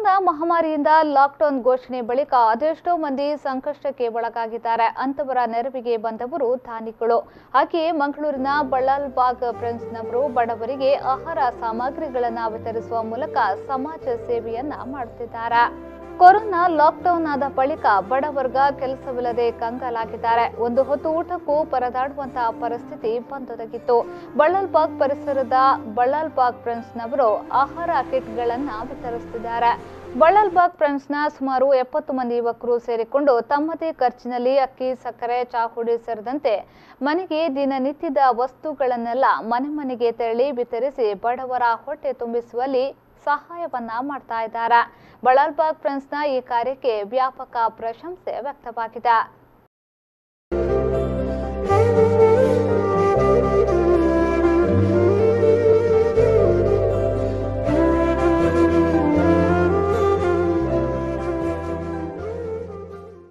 Corona ಮಹಾಮಾರಿಯಿಂದ lockdown ಘೋಷಣೆ ಬಳಿಕ ಅದೆಷ್ಟೋ ಮಂದಿ ಸಂಕಷ್ಟಕ್ಕೆ ಒಳಗಾಗಿದ್ದಾರೆ. ಅಂತವರ ನೆರವಿಗೆ ಬಂದವರು ದಾನಿಗಳು. ಹಾಗೆಯೇ ಮಂಗಳೂರಿನ ಬಳ್ಳಾಲ್ಬಾಗ್ ಫ್ರೆಂಡ್ಸ್ನವರು ಬಡವರಿಗೆ ಆಹಾರ ಸಾಮಗ್ರಿಗಳನ್ನು ವಿತರಿಸುವ ಮೂಲಕ ಸಮಾಜ ಸೇವೆಯನ್ನ ಮಾಡುತ್ತಿದ್ದಾರೆ. ಕೊರೋನಾ ಲಾಕ್ಡೌನ್ ಆದ ಬಳಿಕ ಬಡವರ್ಗ ಕೆಲಸವಿಲ್ಲದೆ ಕಂಗಾಲಾಗಿದ್ದಾರೆ. ಒಂದು ಹೊತ್ತು ಊಟಕ್ಕೂ ಪರದಾಡುವಂತಹ ಪರಿಸ್ಥಿತಿ ಬಂದೊದಗಿತ್ತು. ಬಳ್ಳಾಲ್ಬಾಗ್ ಪರಿಸರದ ಬಳ್ಳಾಲ್ಬಾಗ್ ಫ್ರೆಂಡ್ಸ್ನವರು ಆಹಾರ ಕಿಟ್ಗಳನ್ನು ವಿತರಿಸುತ್ತಿದ್ದಾರೆ. ಬಳ್ಳಾಲ್ಬಾಗ್ ಫ್ರೆಂಡ್ಸ್ನ ಸುಮಾರು 70 ಮಂದಿ ಯುವಕರು ಸೇರಿಕೊಂಡು ತಮ್ಮದೇ ಖರ್ಚಿನಲ್ಲಿ ಅಕ್ಕಿ, ಸಕ್ಕರೆ, ಚಾಪುಡಿ ಸೇರಿದಂತೆ ಮನೆಗೆ ದಿನನಿತ್ಯದ ವಸ್ತುಗಳನ್ನೆಲ್ಲ ಮನೆ ಮನೆಗೆ ತೆರಳಿ ವಿತರಿಸಿ ಬಡವರ ಹೊಟ್ಟೆ ತುಂಬಿಸುವಲ್ಲಿ ಸಹಾಯವನ್ನ ಮಾಡ್ತಾ ಇದ್ದಾರೆ. ಬಳ್ಳಾಲ್ಬಾಗ್ ಫ್ರೆಂಡ್ಸ್ನ ಈ ಕಾರ್ಯಕ್ಕೆ ವ್ಯಾಪಕ ಪ್ರಶಂಸೆ ವ್ಯಕ್ತವಾಗಿದೆ.